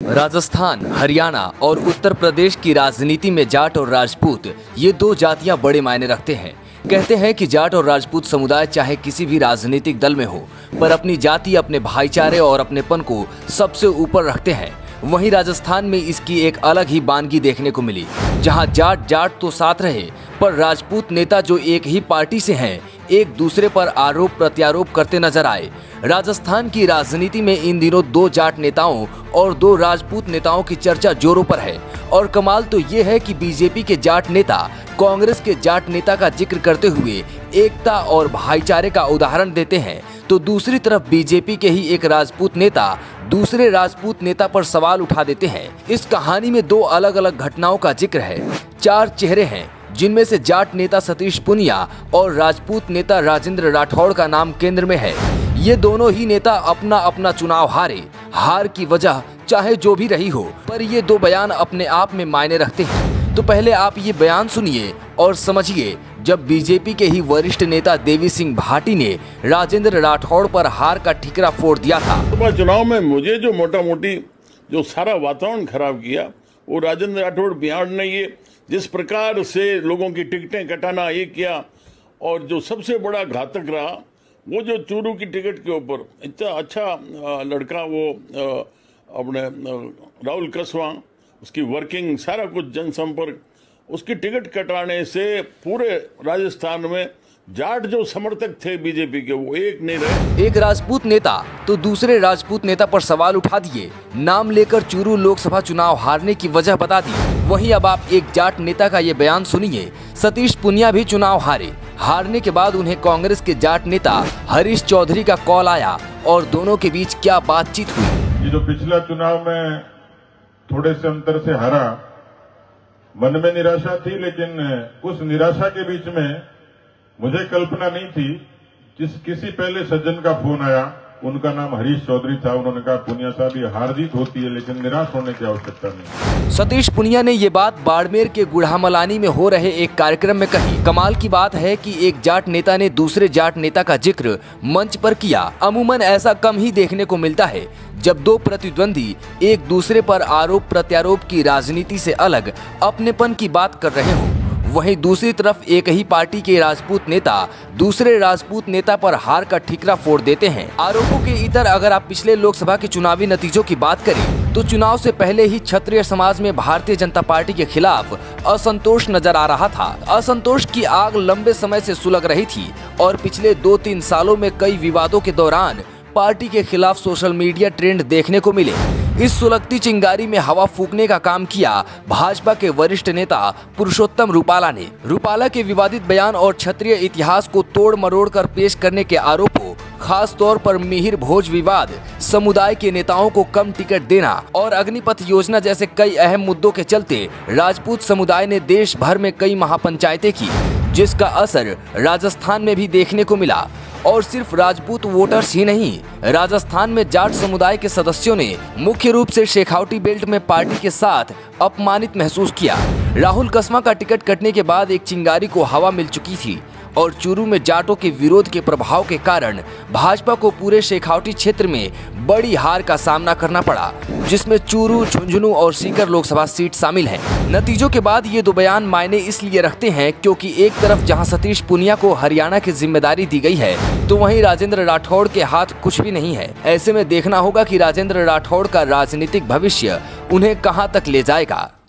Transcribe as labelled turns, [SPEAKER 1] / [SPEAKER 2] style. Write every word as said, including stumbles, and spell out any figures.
[SPEAKER 1] राजस्थान, हरियाणा और उत्तर प्रदेश की राजनीति में जाट और राजपूत ये दो जातियां बड़े मायने रखते हैं। कहते हैं कि जाट और राजपूत समुदाय चाहे किसी भी राजनीतिक दल में हो, पर अपनी जाति, अपने भाईचारे और अपनेपन को सबसे ऊपर रखते हैं। वहीं राजस्थान में इसकी एक अलग ही बानगी देखने को मिली, जहां जाट जाट तो साथ रहे, पर राजपूत नेता जो एक ही पार्टी से हैं, एक दूसरे पर आरोप प्रत्यारोप करते नजर आए। राजस्थान की राजनीति में इन दिनों दो जाट नेताओं और दो राजपूत नेताओं की चर्चा जोरों पर है। और कमाल तो ये है कि बीजेपी के जाट नेता कांग्रेस के जाट नेता का जिक्र करते हुए एकता और भाईचारे का उदाहरण देते हैं, तो दूसरी तरफ बीजेपी के ही एक राजपूत नेता दूसरे राजपूत नेता पर सवाल उठा देते हैं। इस कहानी में दो अलग अलग घटनाओं का जिक्र है। चार चेहरे हैं, जिनमें से जाट नेता सतीश पुनिया और राजपूत नेता राजेंद्र राठौड़ का नाम केंद्र में है। ये दोनों ही नेता अपना अपना चुनाव हारे। हार की वजह चाहे जो भी रही हो, पर ये दो बयान अपने आप में मायने रखते हैं। तो पहले आप ये बयान सुनिए और समझिए, जब बीजेपी के ही वरिष्ठ नेता देवी सिंह भाटी ने राजेंद्र राठौड़ पर हार का ठिकरा फोड़ दिया था।
[SPEAKER 2] लोकसभा चुनाव में मुझे जो मोटा मोटी जो सारा वातावरण खराब किया, वो राजेंद्र राठौड़ बिहार ने ये जिस प्रकार से लोगों की टिकटें कटाना ये किया, और जो सबसे बड़ा घातक रहा वो जो चूरू की टिकट के ऊपर इतना अच्छा लड़का वो अपने राहुल कसवा, उसकी वर्किंग सारा कुछ जनसंपर्क, उसकी टिकट कटाने से पूरे राजस्थान में जाट जो समर्थक थे बीजेपी के वो एक नहीं रहे।
[SPEAKER 1] एक राजपूत नेता तो दूसरे राजपूत नेता पर सवाल उठा दिए, नाम लेकर चूरू लोकसभा चुनाव हारने की वजह बता दी। वहीं अब आप एक जाट नेता का ये बयान सुनिए। सतीश पुनिया भी चुनाव हारे। हारने के बाद उन्हें कांग्रेस के जाट नेता हरीश चौधरी का कॉल आया और दोनों के बीच क्या बातचीत हुई।
[SPEAKER 3] ये जो पिछला चुनाव में थोड़े से अंतर से हारा, मन में निराशा थी, लेकिन उस निराशा के बीच में मुझे कल्पना नहीं थी, जिस किसी पहले सज्जन का फोन आया, उनका नाम हरीश चौधरी था। उन्होंने कहा, पुनिया साहब ये हार जीत होती है, लेकिन निराश होने की आवश्यकता नहीं।
[SPEAKER 1] सतीश पुनिया ने ये बात बाड़मेर के गुढ़ामलानी में हो रहे एक कार्यक्रम में कही। कमाल की बात है कि एक जाट नेता ने दूसरे जाट नेता का जिक्र मंच पर किया। अमूमन ऐसा कम ही देखने को मिलता है जब दो प्रतिद्वंदी एक दूसरे पर आरोप प्रत्यारोप की राजनीति से अलग अपनेपन की बात कर रहे हों। वहीं दूसरी तरफ एक ही पार्टी के राजपूत नेता दूसरे राजपूत नेता पर हार का ठिकरा फोड़ देते हैं। आरोपों के इतर अगर आप पिछले लोकसभा के चुनावी नतीजों की बात करें, तो चुनाव से पहले ही क्षत्रिय समाज में भारतीय जनता पार्टी के खिलाफ असंतोष नजर आ रहा था। असंतोष की आग लंबे समय से सुलग रही थी और पिछले दो तीन सालों में कई विवादों के दौरान पार्टी के खिलाफ सोशल मीडिया ट्रेंड देखने को मिले। इस सुलगती चिंगारी में हवा फूकने का काम किया भाजपा के वरिष्ठ नेता पुरुषोत्तम रूपाला ने। रूपाला के विवादित बयान और क्षत्रिय इतिहास को तोड़ मरोड़ कर पेश करने के आरोपों, खास तौर पर मिहिर भोज विवाद, समुदाय के नेताओं को कम टिकट देना और अग्निपथ योजना जैसे कई अहम मुद्दों के चलते राजपूत समुदाय ने देश भर में कई महापंचायतें की, जिसका असर राजस्थान में भी देखने को मिला। और सिर्फ राजपूत वोटर्स ही नहीं, राजस्थान में जाट समुदाय के सदस्यों ने मुख्य रूप से शेखावटी बेल्ट में पार्टी के साथ अपमानित महसूस किया। राहुल कसवा का टिकट कटने के बाद एक चिंगारी को हवा मिल चुकी थी और चूरू में जाटों के विरोध के प्रभाव के कारण भाजपा को पूरे शेखावटी क्षेत्र में बड़ी हार का सामना करना पड़ा, जिसमें चूरू, झुंझुनू और सीकर लोकसभा सीट शामिल हैं। नतीजों के बाद ये दो बयान मायने इसलिए रखते हैं क्योंकि एक तरफ जहां सतीश पुनिया को हरियाणा की जिम्मेदारी दी गई है, तो वहीं राजेंद्र राठौड़ के हाथ कुछ भी नहीं है। ऐसे में देखना होगा कि राजेंद्र राठौड़ का राजनीतिक भविष्य उन्हें कहां तक ले जाएगा।